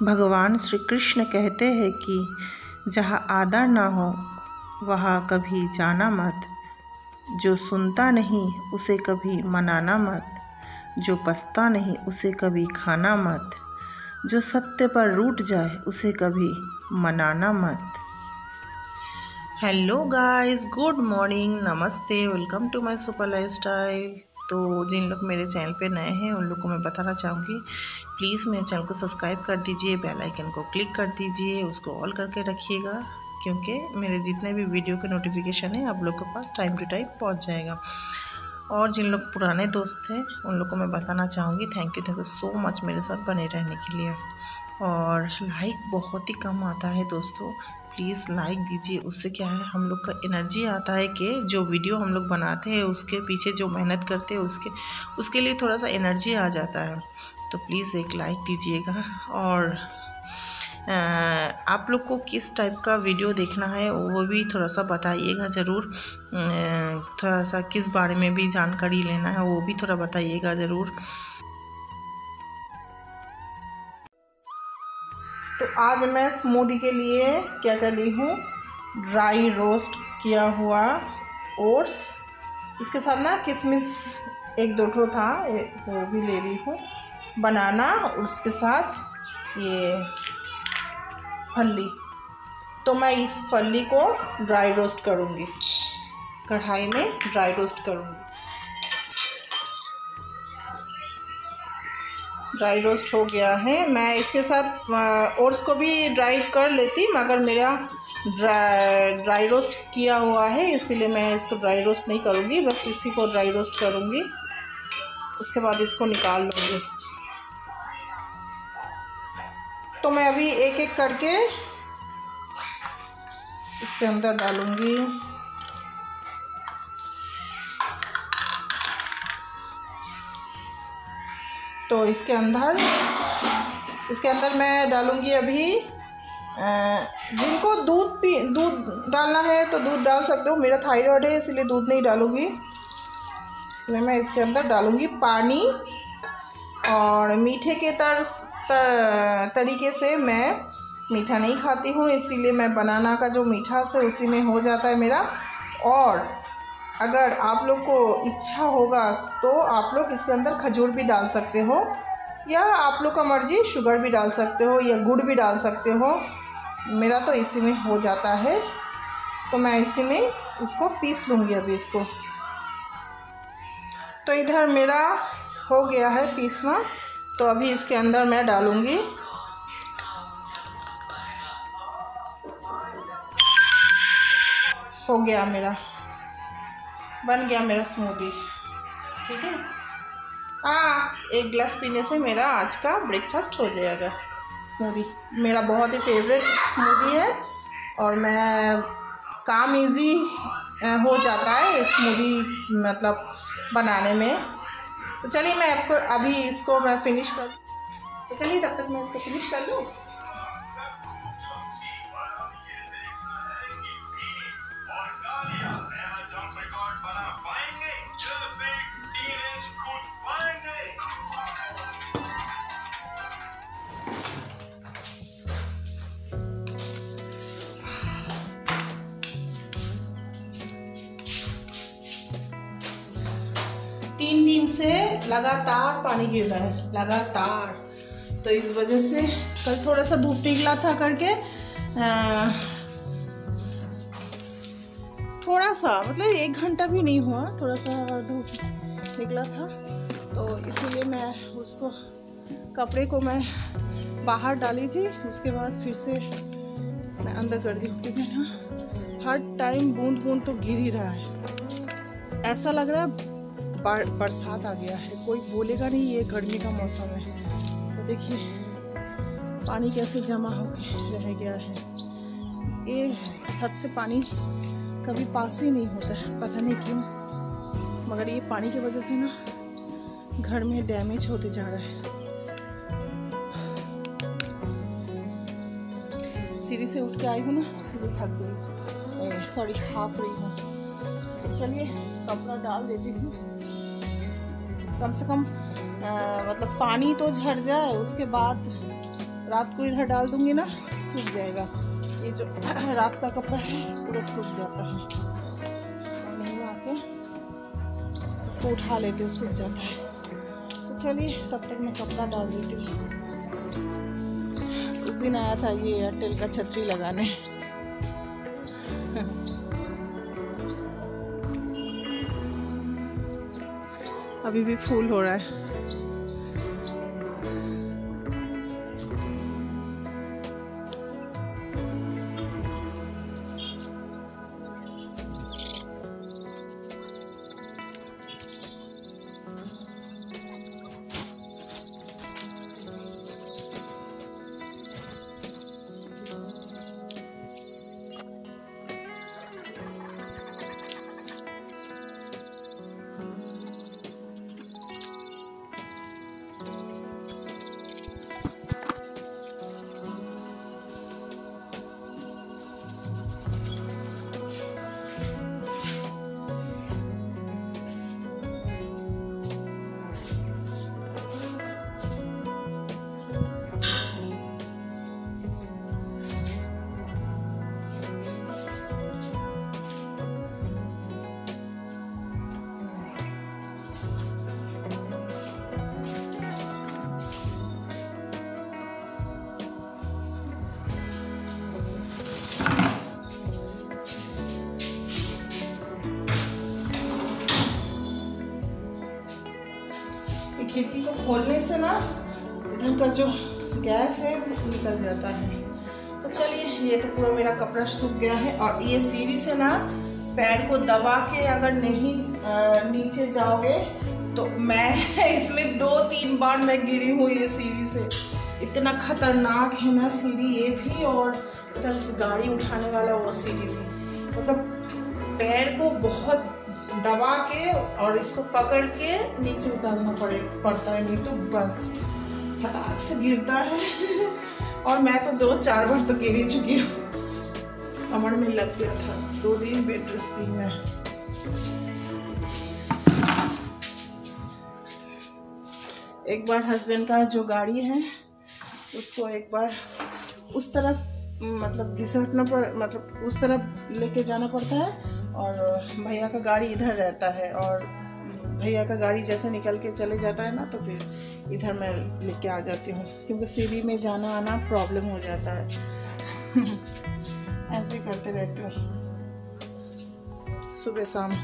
भगवान श्री कृष्ण कहते हैं कि जहाँ आदर ना हो वहाँ कभी जाना मत, जो सुनता नहीं उसे कभी मनाना मत, जो पछता नहीं उसे कभी खाना मत, जो सत्य पर रूठ जाए उसे कभी मनाना मत। हेलो गाइस, गुड मॉर्निंग, नमस्ते, welcome to my super lifestyle. तो जिन लोग मेरे चैनल पे नए हैं उन लोग को मैं बताना चाहूँगी, प्लीज़ मेरे चैनल को सब्सक्राइब कर दीजिए, बेल आइकन को क्लिक कर दीजिए, उसको ऑल करके रखिएगा, क्योंकि मेरे जितने भी वीडियो के नोटिफिकेशन है आप लोग के पास टाइम टू टाइम पहुँच जाएगा। और जिन लोग पुराने दोस्त हैं उन लोग को मैं बताना चाहूँगी, थैंक यू सो मच मेरे साथ बने रहने के लिए। और लाइक बहुत ही कम आता है दोस्तों, प्लीज़ लाइक दीजिए, उससे क्या है हम लोग का एनर्जी आता है कि जो वीडियो हम लोग बनाते हैं उसके पीछे जो मेहनत करते हैं उसके लिए थोड़ा सा एनर्जी आ जाता है। तो प्लीज़ एक लाइक दीजिएगा। और आप लोग को किस टाइप का वीडियो देखना है वो भी थोड़ा सा बताइएगा ज़रूर। थोड़ा सा किस बारे में भी जानकारी लेना है वो भी थोड़ा बताइएगा ज़रूर। तो आज मैं स्मूदी के लिए क्या कर ली हूँ, ड्राई रोस्ट किया हुआ ओट्स, इसके साथ ना किशमिश एक दो ठो था वो भी ले ली हूँ, बनाना, और उसके साथ ये फली। तो मैं इस फली को ड्राई रोस्ट करूँगी, कढ़ाई में ड्राई रोस्ट करूँगी। ड्राई रोस्ट हो गया है। मैं इसके साथ ओट्स को भी ड्राई कर लेती, मगर मेरा ड्राई रोस्ट किया हुआ है इसीलिए मैं इसको ड्राई रोस्ट नहीं करूँगी, बस इसी को ड्राई रोस्ट करूँगी, उसके बाद इसको निकाल लूँगी। तो मैं अभी एक एक करके इसके अंदर डालूँगी। तो इसके अंदर मैं डालूँगी अभी, जिनको दूध डालना है तो दूध डाल सकते हो, मेरा थायराइड है इसलिए दूध नहीं डालूँगी। इसमें मैं इसके अंदर डालूँगी पानी, और मीठे के तरीके से मैं मीठा नहीं खाती हूँ, इसीलिए मैं बनाना का जो मीठास है उसी में हो जाता है मेरा। और अगर आप लोग को इच्छा होगा तो आप लोग इसके अंदर खजूर भी डाल सकते हो, या आप लोग का मर्जी शुगर भी डाल सकते हो, या गुड़ भी डाल सकते हो। मेरा तो इसी में हो जाता है, तो मैं इसी में इसको पीस लूँगी अभी इसको। तो इधर मेरा हो गया है पीसना, तो अभी इसके अंदर मैं डालूँगी हो गया मेरा, बन गया मेरा स्मूदी, ठीक है। एक गिलास पीने से मेरा आज का ब्रेकफास्ट हो जाएगा। स्मूदी मेरा बहुत ही फेवरेट स्मूदी है, और मैं काम इजी हो जाता है स्मूदी मतलब बनाने में। तो चलिए मैं आपको अभी इसको मैं फिनिश कर, तो चलिए तब तक मैं इसको फिनिश कर लूँ। तीन दिन से लगातार पानी गिर रहा है, लगातार। तो इस वजह से कल थोड़ा सा धूप निकला था करके, थोड़ा सा मतलब 1 घंटा भी नहीं हुआ, थोड़ा सा धूप निकला था, तो इसीलिए मैं उसको कपड़े को मैं बाहर डाली थी, उसके बाद फिर से मैं अंदर कर दी, क्योंकि ना हर टाइम बूंद बूंद तो गिर ही रहा है। ऐसा लग रहा है बरसात आ गया है, कोई बोलेगा नहीं ये गर्मी का मौसम है। तो देखिए पानी कैसे जमा हो रह गया है, ये छत से पानी कभी पास ही नहीं होता है, पता नहीं क्यों, मगर ये पानी की वजह से ना घर में डैमेज होते जा रहा है। सीढ़ी से उठ के आई हूँ ना, सीढ़ी थक गई, सॉरी हाफ रही हूँ। चलिए कपड़ा डाल देती हूँ, कम से कम मतलब पानी तो झड़ जाए, उसके बाद रात को इधर डाल दूंगी ना, सूख जाएगा। ये जो रात का कपड़ा है पूरा सूख जाता है, नहीं आके इसको उठा लेती हूँ, सूख जाता है। तो चलिए तब तक मैं कपड़ा डाल देती हूँ। उस दिन आया था ये एयरटेल का छतरी लगाने। अभी भी फूल हो रहा है। खिड़की को खोलने से ना इधर का जो गैस है वो निकल जाता है। तो चलिए, ये तो पूरा मेरा कपड़ा सूख गया है। और ये सीढ़ी से ना पैर को दबा के अगर नहीं नीचे जाओगे तो मैं इसमें 2-3 बार मैं गिरी हूँ ये सीढ़ी से। इतना खतरनाक है ना सीढ़ी ये भी, और इधर से गाड़ी उठाने वाला वो सीढ़ी भी। मतलब पैर को बहुत दबा के और इसको पकड़ के नीचे उतारना पड़ता है, नहीं तो बस फटाक से गिरता है। और मैं तो 2-4 बार तो गिर ही चुकी हूँ, कमर में लग गया था। 2 दिन बेड रेस्ट थी मैं। एक बार हस्बैंड का जो गाड़ी है उसको एक बार उस तरफ मतलब घिसटना मतलब उस तरफ लेके जाना पड़ता है, और भैया का गाड़ी इधर रहता है। और भैया का गाड़ी जैसे निकल के चले जाता है ना तो फिर इधर मैं लेके आ जाती हूँ, क्योंकि सीढ़ी में जाना आना प्रॉब्लम हो जाता है। ऐसे करते रहते हो सुबह शाम।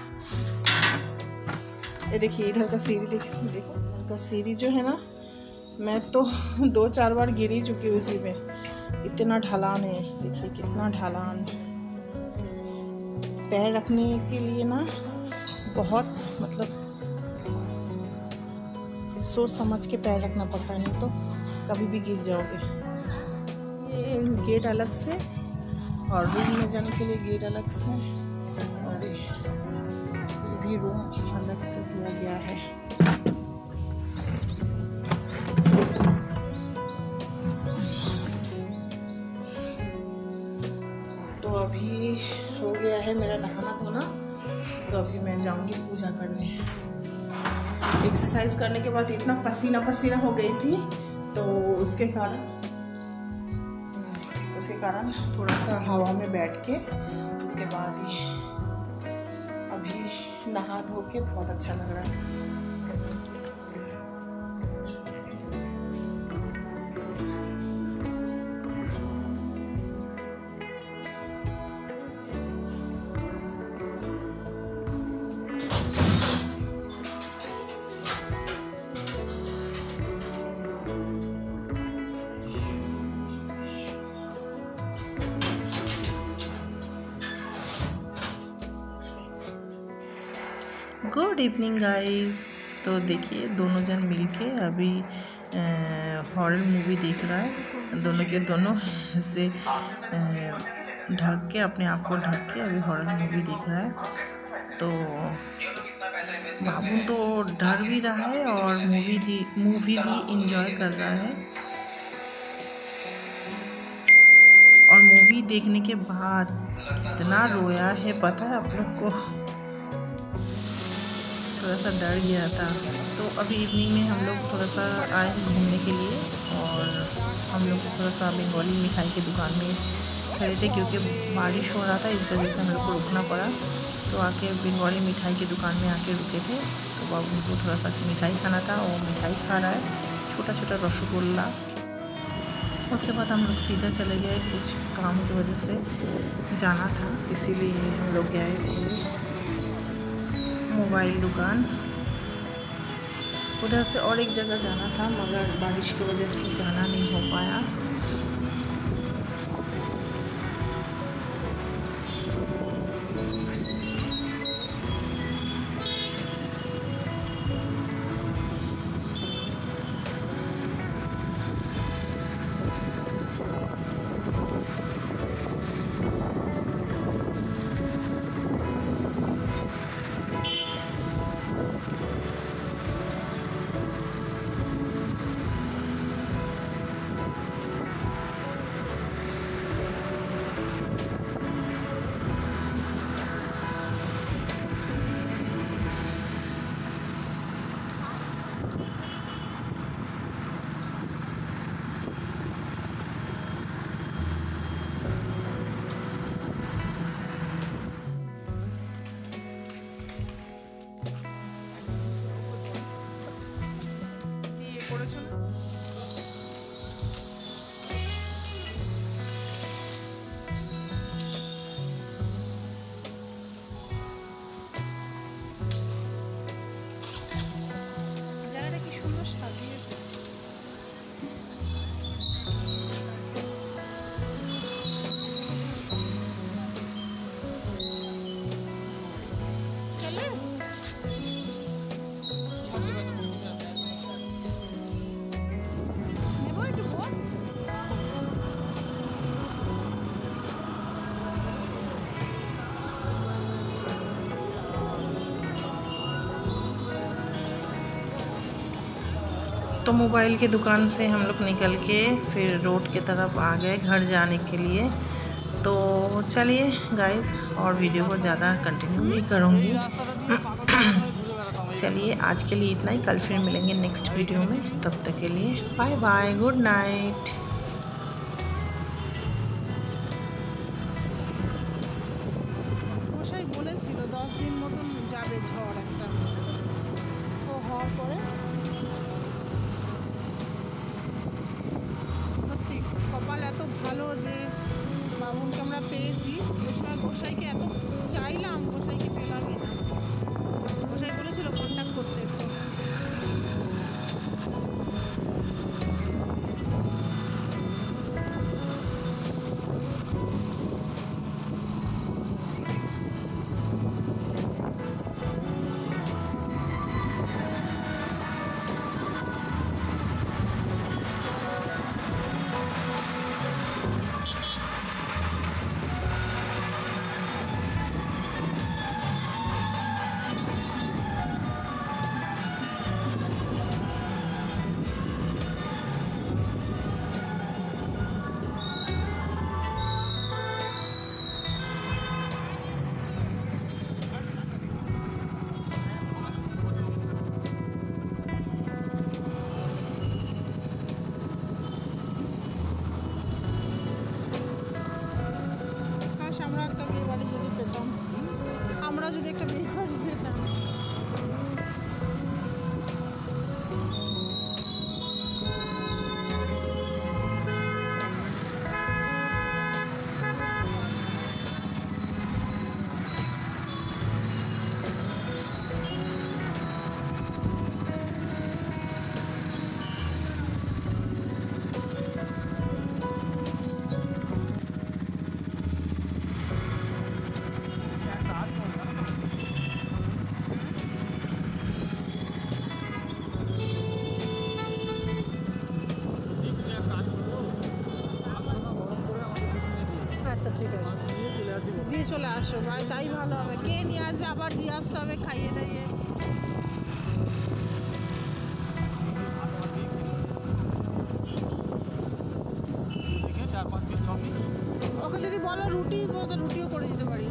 ये देखिए इधर का सीढ़ी देखो, इधर का सीढ़ी जो है ना, मैं तो 2-4 बार गिरी चुकी हूँ उसी में। इतना ढलान है, देखिए कितना ढलान। पैर रखने के लिए ना बहुत मतलब सोच समझ के पैर रखना पड़ता है, नहीं तो कभी भी गिर जाओगे। ये गेट अलग से और रूम में जाने के लिए गेट अलग से, और ये भी रूम अलग से दिया गया है। तो अभी हो गया है मेरा नहाना धोना, तो अभी मैं जाऊंगी पूजा करने। एक्सरसाइज करने के बाद इतना पसीना पसीना हो गई थी, तो उसके कारण थोड़ा सा हवा में बैठ के उसके बाद ही अभी नहा धो के बहुत अच्छा लग रहा है। Good evening guys. तो देखिए दोनों जन मिलके अभी हॉरर मूवी देख रहा है। दोनों के दोनों से ढक के अपने आप को ढक के अभी हॉरर मूवी देख रहा है। तो बाबू तो डर भी रहा है और मूवी भी इंजॉय कर रहा है। और मूवी देखने के बाद कितना रोया है पता है आप लोग को। थोड़ा सा डर गया था। तो अभी इवनिंग में हम लोग थोड़ा सा आए घूमने के लिए, और हम लोग थोड़ा सा बंगाली मिठाई की दुकान में खड़े थे, क्योंकि बारिश हो रहा था, इस वजह से हम लोग को रुकना पड़ा। तो आके बंगाली मिठाई की दुकान में आके रुके थे। तो बाबू को थोड़ा सा मिठाई खाना था, वो मिठाई खा रहा है, छोटा छोटा रसगुल्ला। उसके बाद हम लोग सीधा चले गए, कुछ काम की वजह से जाना था, इसीलिए हम लोग गए थे मोबाइल दुकान। उधर से और एक जगह जाना था, मगर बारिश की वजह से जाना नहीं हो पाया। করেছো না? জায়গাটা কি সুন্দর সাজিয়েছে। तो मोबाइल की दुकान से हम लोग निकल के फिर रोड की तरफ आ गए घर जाने के लिए। तो चलिए गाइस, और वीडियो को ज़्यादा कंटिन्यू नहीं करूँगी। चलिए आज के लिए इतना ही, कल फिर मिलेंगे नेक्स्ट वीडियो में। तब तक के लिए बाय बाय, गुड नाइट। মশাই বলেছিল 10 দিন মতন যাবে ঝড় একটা, ও হওয়ার পরে সত্যি কপাল এত ভালো যে বাবুকে আমরা পেয়েছি। ওই সময় গোসাইকে এত চাইলাম, গোসাইকে পেলামই না। গোসাই বলেছিল কন্ট্যাক্ট করতে একটু। আমরা একটা বিয়ে বাড়ি যদি পেতাম, আমরা যদি একটা বিয়ে বাড়ি পেতাম। আচ্ছা ঠিক আছে, দিয়ে চলে আসো ভাই, তাই ভালো হবে। কে নিয়ে আসবে, আবার দিয়ে আসতে হবে খাইয়ে দাইয়ে। ওকে যদি বলো রুটি, রুটিও করে দিতে পারি।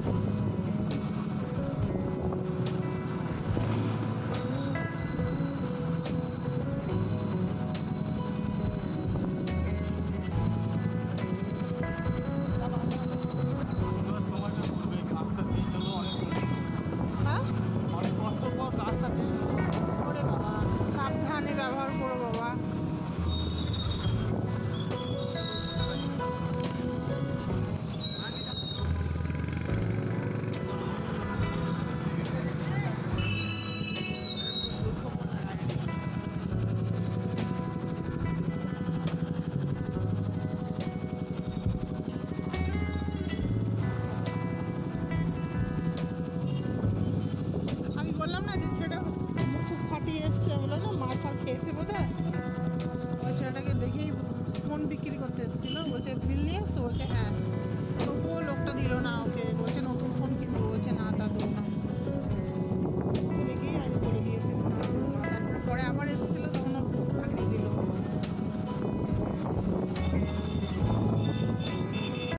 ফোন বিক্রি করতে এসেছিলো, বলছে বিল নিয়ে এসছো, বলছে হ্যাঁ। তবুও লোকটা দিল না ওকে, বলছে নতুন ফোন কিনবো, বলছে না তা দেবো না।